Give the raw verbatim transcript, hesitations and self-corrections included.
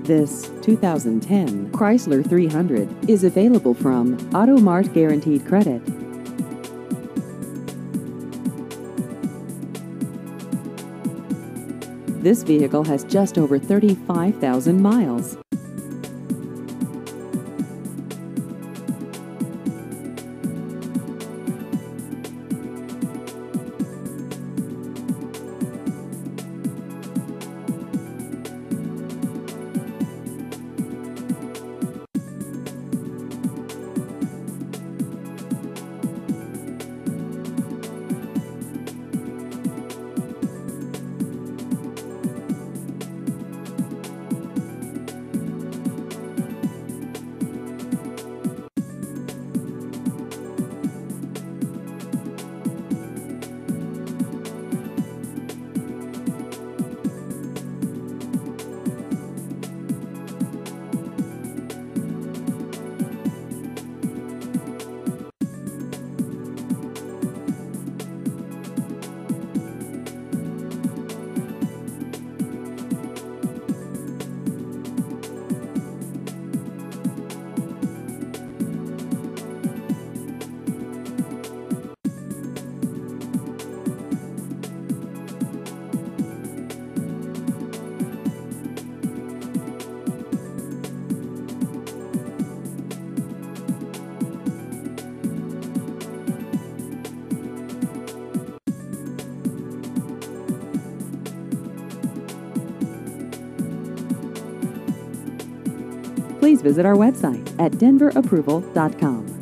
This two thousand ten Chrysler three hundred is available from Auto Mart Guaranteed Credit. This vehicle has just over thirty-five thousand miles. Please visit our website at denver approval dot com.